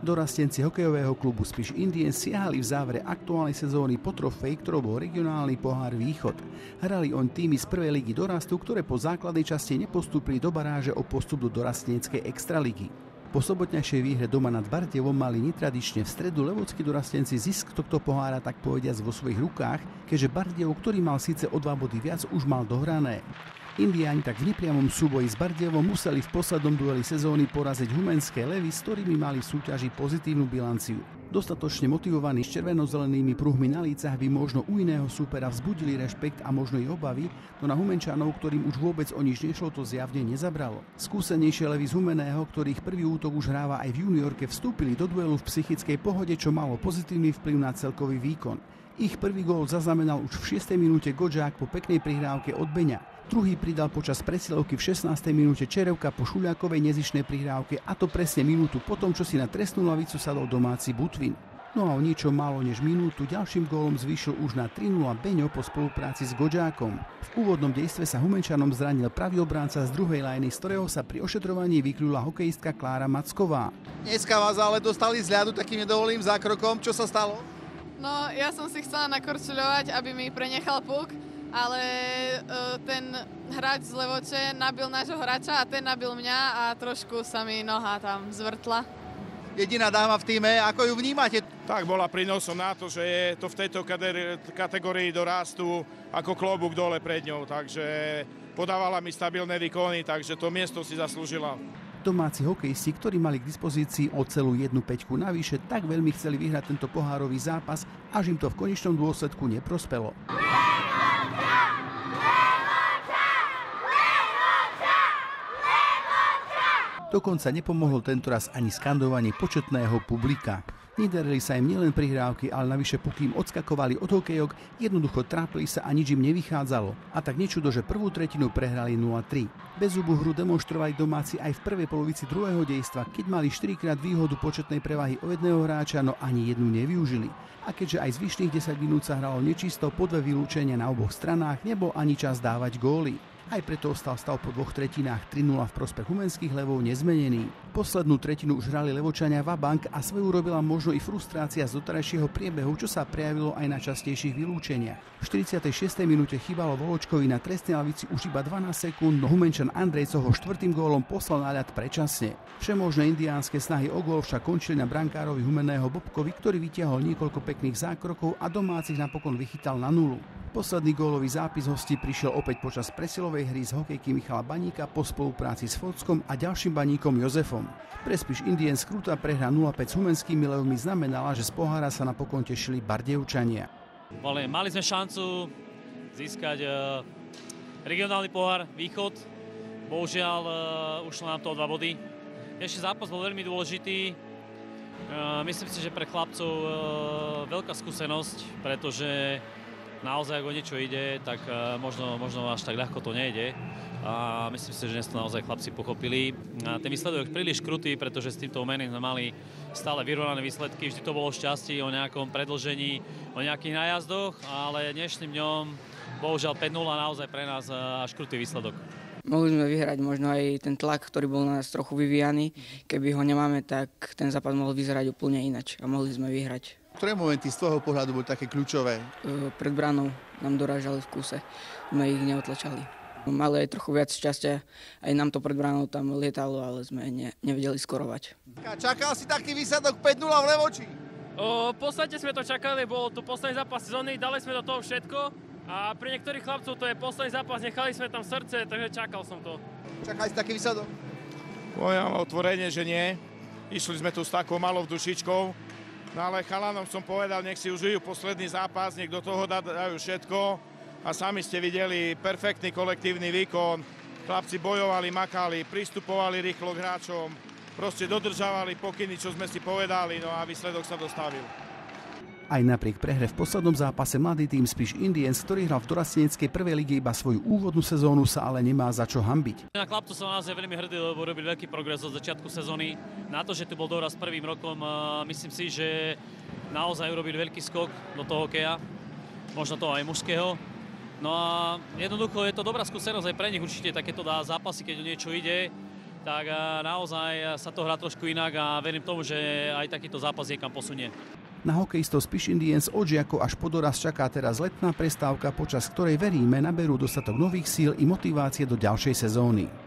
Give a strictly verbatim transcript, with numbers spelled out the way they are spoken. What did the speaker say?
Dorastenci hokejového klubu Spiš Indians siahali v závere aktuálnej sezóny po trofej, ktorou bol regionálny pohár Východ. Hrali oň týmy z prvej ligy dorastu, ktoré po základnej časti nepostúpili do baráže o postup do dorasteneckej extraligy. Po sobotnejšej výhre doma nad Bardievom mali netradične v stredu levockí dorastenci zisk tohto pohára tak povediac vo svojich rukách, keďže Bardiev, ktorý mal síce o dva body viac, už mal dohrané. Indiáni tak v nepriamom súboji s Bardievom museli v poslednom dueli sezóny poraziť Humenské Levy, s ktorými mali v súťaži pozitívnu bilanciu. Dostatočne motivovaní s červeno-zelenými pruhmi na lícach by možno u iného súpera vzbudili rešpekt a možno i obavy, no na Humenčanov, ktorým už vôbec o nič nešlo, to zjavne nezabralo. Skúsenejšie Levy z Humeného, ktorých prvý útok už hráva aj v juniorke, vstúpili do duelu v psychickej pohode, čo malo pozitívny vplyv na celkový výkon. Ich prvý gól zaznamenal už v šiestej minúte Godžák po peknej prihrávke od Beňa. Druhý pridal počas presilovky v šestnástej minúte Čerevka po Šuľákovej nezištnej prihrávke, a to presne minútu potom, čo si na trestnú lavicu sadol domáci Butvin. No a o niečo málo než minútu ďalším gólom zvýšil už na tri nula Beňo po spolupráci s Godžákom. V úvodnom dejstve sa Humenčanom zranil pravý obránca z druhej lajny, z ktorého sa pri ošetrovaní vykľula hokejistka Klára Macková. Dneska vás ale dostali z ľadu takým nedovolným zákrokom. Čo sa stalo? No, ja som si chcela nakorčuľovať, aby mi prenechal puk, ale uh, ten hráč z Levoče nabil nášho hráča a ten nabil mňa a trošku sa mi noha tam zvrtla. Jediná dáma v týme, ako ju vnímate? Tak bola prínosom na to, že je to v tejto kategórii dorastu ako klobúk dole pred ňou, takže podávala mi stabilné výkony, takže to miesto si zaslúžila. Domáci hokejisti, ktorí mali k dispozícii o celú jednu päťku navyše, tak veľmi chceli vyhrať tento pohárový zápas, až im to v konečnom dôsledku neprospelo. Dokonca nepomohlo tentoraz ani skandovanie početného publika. Nedarili sa im nielen prihrávky, ale navyše pokým odskakovali od hokejok, jednoducho trápili sa a nič im nevychádzalo. A tak nečudo, že prvú tretinu prehrali nula tri. Bezzubú hru demonštrovali domáci aj v prvej polovici druhého dejstva, keď mali štyrikrát výhodu početnej prevahy o jedného hráča, no ani jednu nevyužili. A keďže aj zvyšných desať minút sa hralo nečisto, po dve vylúčenia na oboch stranách, nebol ani čas dávať góly. Aj preto ostal stav po dvoch tretinách tri nula v prospech humenských Levov nezmenený. Poslednú tretinu už hrali Levočania vabank a svoju robila možno i frustrácia z doterajšieho priebehu, čo sa prejavilo aj na častejších vylúčeniach. V štyridsiatej šiestej minúte chýbalo Voločkovi na trestnej lavici už iba dvanásť sekúnd, no Humenčan Andrejco ho štvrtým gólom poslal na ľad predčasne. Všemožné indiánske snahy o gól však končili na brankárovi Humenného Bobkovi, ktorý vytiahol niekoľko pekných zákrokov a domácich napokon vychytal na nulu. Posledný gólový zápis hostí prišiel opäť počas presilovej hry z hokejky Michala Baníka po spolupráci s Fockom a ďalším baníkom Jozefom. Pre Spiš Indians krutá prehra nula päť s humenskými Levmi znamenala, že z pohára sa napokon tešili Bardejovčania. Mali sme šancu získať uh, regionálny pohár Východ. Bohužiaľ uh, ušlo nám to o dva body. Ešte zápas bol veľmi dôležitý. Uh, myslím si, že pre chlapcov uh, veľká skúsenosť, pretože naozaj, ak o niečo ide, tak uh, možno, možno až tak ľahko to nejde. A myslím si, že dnes to naozaj chlapci pochopili. A ten výsledok je príliš krutý, pretože s týmto umením sme mali stále vyrovnané výsledky. Vždy to bolo šťastie o nejakom predĺžení, o nejakých nájazdoch, ale dnešným dňom bohužiaľ päť nula naozaj pre nás až krutý výsledok. Mohli sme vyhrať možno aj ten tlak, ktorý bol na nás trochu vyvíjaný. Keby ho nemáme, tak ten zápas mohol vyzerať úplne inač a mohli sme vyhrať. Ktoré momenty z tvojho pohľadu boli také kľúčové? Pred bránou nám dorážali v kúse, sme ich neotlačali. Mali aj trochu viac šťastia, aj nám to pred bránou tam lietalo, ale sme ne, nevedeli skorovať. Čakal si taký výsledok päť nula v Levoči? O, v podstate sme to čakali, bol to posledný zápas sezóny, dali sme do toho všetko a pre niektorých chlapcov to je posledný zápas, nechali sme tam srdce, takže čakal som to. Čakali si taký výsledok? Poviem otvorene, že nie. Išli sme tu s takou malou dušičkou, no ale chalanom som povedal, nech si užijú posledný zápas, nech do toho dajú všetko. A sami ste videli perfektný kolektívny výkon. Chlapci bojovali, makali, pristupovali rýchlo k hráčom, proste dodržávali pokyny, čo sme si povedali, no a výsledok sa dostavil. Aj napriek prehre v poslednom zápase mladý tým Spiš Indians, ktorý hral v dorasteneckej prvej lige iba svoju úvodnú sezónu, sa ale nemá za čo hanbiť. Na chlapcov som naozaj veľmi hrdý, lebo robili veľký progres od začiatku sezóny. Na to, že tu bol doraz prvým rokom, myslím si, že naozaj urobili veľký skok do toho hokeja, možno toho aj mužského. No a jednoducho je to dobrá skúsenosť aj pre nich určite takéto dá zápasy, keď o niečo ide. tak naozaj sa to hrá trošku inak a verím tomu, že aj takýto zápas niekam posunie. Na hokejistov Spiš Indians od žiakov až po dorast čaká teraz letná prestávka, počas ktorej veríme naberú dostatok nových síl i motivácie do ďalšej sezóny.